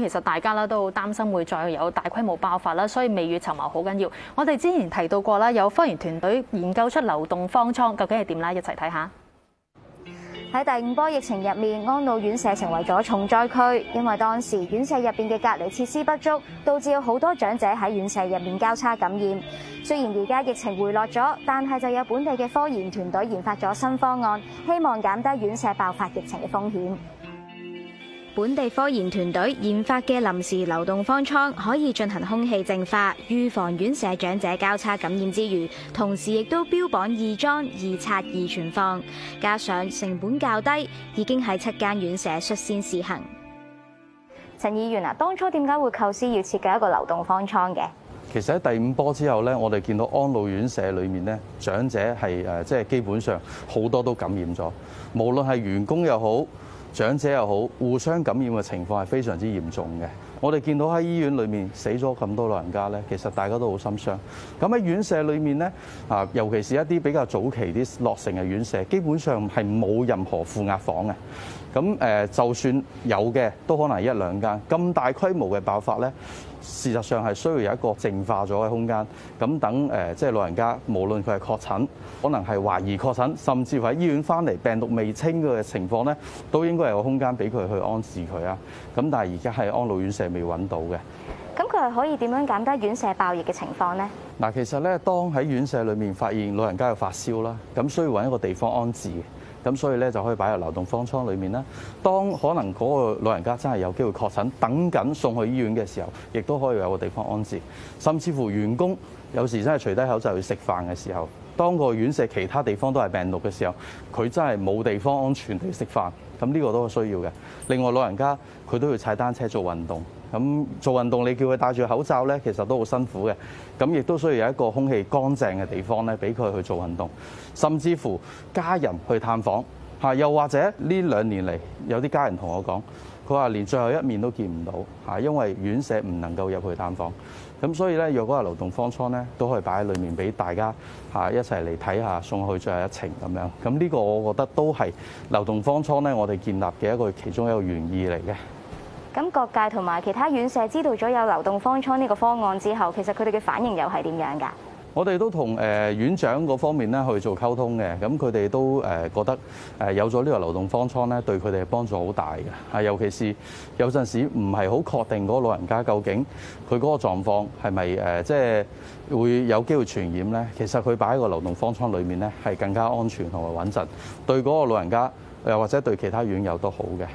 其實大家咧都好擔心會再有大規模爆發啦，所以未雨綢繆好緊要。我哋之前提到過啦，有科研團隊研究出流動方艙，究竟係點啦？一齊睇下。 喺第5波疫情入面，安老院舍成為咗重災區，因為當時院舍入邊嘅隔離設施不足，導致有好多長者喺院舍入面交叉感染。雖然而家疫情回落咗，但係就有本地嘅科研團隊研發咗新方案，希望減低院舍爆發疫情嘅風險。本地科研團隊研發嘅臨時流動方艙可以進行空氣淨化，預防院舍長者交叉感染之餘，同時亦都標榜易裝、易拆、易存放，加上成本較低，已經喺7間院舍率先試行。陳議員啊，當初點解會構思要設計一個流動方艙嘅？ 其實喺第5波之後咧，我哋見到安老院舍裏面咧，長者係即係基本上好多都感染咗，無論係員工又好，長者又好，互相感染嘅情況係非常之嚴重嘅。我哋見到喺醫院裏面死咗咁多老人家咧，其實大家都好心傷。咁喺院舍裏面咧，尤其是一啲比較早期啲落成嘅院舍，基本上係冇任何負壓房嘅。咁就算有嘅，都可能係1、2間。咁大規模嘅爆發咧，事實上係需要有一個淨化咗嘅空間。咁等即係老人家，無論佢係確診，可能係懷疑確診，甚至乎喺醫院翻嚟病毒未清嘅情況咧，都應該有個空間俾佢去安置佢啊。咁但係而家係安老院舍未揾到嘅。 咁佢係可以點樣減低院舍爆疫嘅情況呢？ 嗱，其實咧，當喺院舍裏面發現老人家有發燒啦，咁需要揾一個地方安置。咁所以咧就可以擺入流動方艙裏面啦。當可能嗰個老人家真係有機會確診，等緊送去醫院嘅時候，亦都可以有個地方安置。甚至乎員工有時真係除低口罩去食飯嘅時候，當個院舍其他地方都係病毒嘅時候，佢真係冇地方安全地食飯。咁呢個都係需要嘅。另外老人家佢都要踩單車做運動。咁做運動，你叫佢戴住口罩咧，其實都好辛苦嘅。咁亦都需要有一個空氣乾淨嘅地方咧，俾佢去做運動。甚至乎家人去探訪嚇，又或者呢2年嚟有啲家人同我講，佢話連最後一面都見唔到嚇，因為院舍唔能夠入去探訪。咁所以咧，若果係流動方艙咧，都可以擺喺裏面俾大家嚇一齊嚟睇下，送去最後一程咁樣。咁呢個我覺得都係流動方艙咧，我哋建立嘅一個其中一個原意嚟嘅。 咁各界同埋其他院舍知道咗有流動方艙呢個方案之後，其實佢哋嘅反應又係點樣㗎？ 我哋都同院長嗰方面咧去做溝通嘅，咁佢哋都覺得有咗呢個流動方艙咧，對佢哋嘅幫助好大嘅。尤其是有陣時唔係好確定嗰個老人家究竟佢嗰個狀況係咪即係會有機會傳染咧？其實佢擺喺個流動方艙裏面咧係更加安全同埋穩陣，對嗰個老人家又或者對其他院友都好嘅。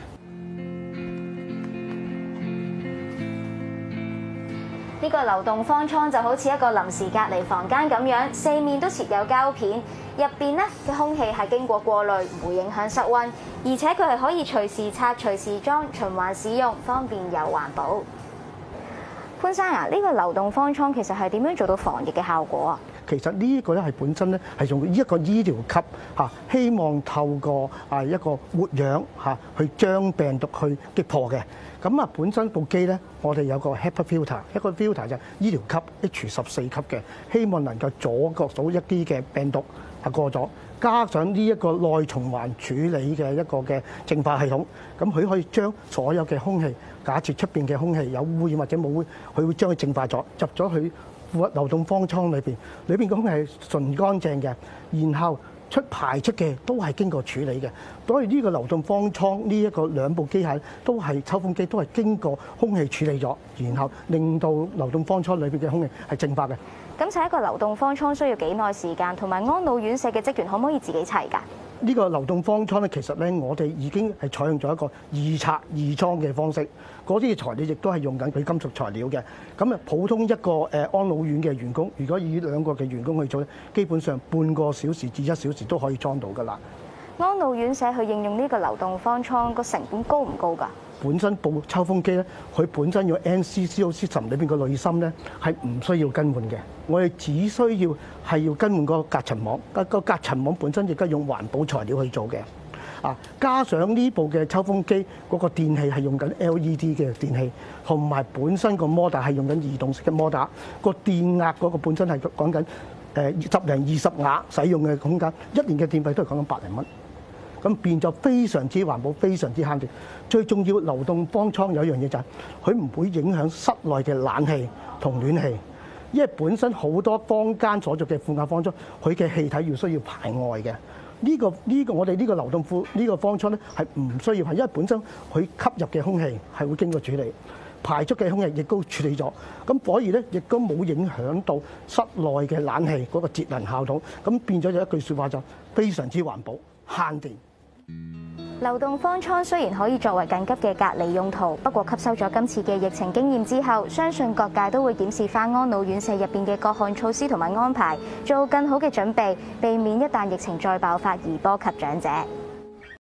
呢個流動方艙就好似一個臨時隔離房間咁樣，四面都設有膠片，入邊咧嘅空氣係經過過濾，唔會影響室溫，而且佢係可以隨時拆、隨時裝，循環使用，方便又環保。潘生啊，呢個流動方艙其實係點樣做到防疫嘅效果啊？ 其實呢一個咧係本身咧係用一個醫療級嚇，希望透過一個活氧嚇去將病毒去擊破嘅。咁啊，本身部機咧，我哋有個 HEPA filter， 一個 filter 就係醫療級 H14級嘅，希望能夠阻隔到一啲嘅病毒過咗。加上呢一個內循環處理嘅一個嘅淨化系統，咁佢可以將所有嘅空氣，假設出邊嘅空氣有污染或者冇污染，佢會將佢淨化咗，入咗去流動方艙裏邊，裏邊嘅空氣係純乾淨嘅，然後排出嘅都係經過處理嘅。所以呢個流動方艙呢一個兩部機械都係抽風機，都係經過空氣處理咗，然後令到流動方艙裏邊嘅空氣係淨化嘅。 咁砌一個流動方艙需要幾耐時間？同埋安老院舍嘅職員可唔可以自己砌㗎？ 呢個流動方艙咧，其實咧我哋已經係採用咗一個易拆易裝嘅方式，嗰啲材料亦都係用緊鋁金屬材料嘅。咁啊，普通一個安老院嘅員工，如果以2個嘅員工去做咧，基本上半個小時至1小時都可以裝到㗎啦。 安老院舍去應用呢個流動方艙個成本高唔高㗎？ 本身部抽風機咧，佢本身有 NCCO system 裏邊個濾芯咧係唔需要更換嘅，我哋只需要係要更換個隔塵網，個隔塵網本身亦都用環保材料去做嘅。加上呢部嘅抽風機嗰個電器係用緊 LED 嘅電器，同埋本身個摩打係用緊移動式嘅摩打，個電壓嗰個本身係講緊10零20瓦使用嘅空間，1年嘅電費都係講緊百零蚊。 咁變咗非常之環保，非常之慳電。最重要流動方艙有一樣嘢就係佢唔會影響室內嘅冷氣同暖氣，因為本身好多坊間所做嘅負壓方艙，佢嘅氣體要需要排外嘅。呢個我哋呢個流動方艙咧係唔需要排，因為本身佢吸入嘅空氣係會經過處理，排出嘅空氣亦都處理咗，咁所以咧亦都冇影響到室內嘅冷氣嗰個節能效統，咁變咗有一句説話就非常之環保慳電。 流動方艙雖然可以作為緊急嘅隔離用途，不過吸收咗今次嘅疫情經驗之後，相信各界都會檢視返安老院舍入邊嘅各項措施同埋安排，做更好嘅準備，避免一旦疫情再爆發而波及長者。